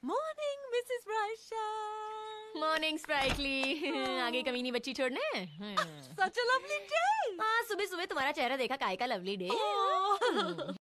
Morning Mrs Raisha. Morning sprightly. आगे कमीनी बच्ची छोड़ने। Such a lovely day. हाँ, सुबह सुबह तुम्हारा चेहरा देखा काय का लवली डे।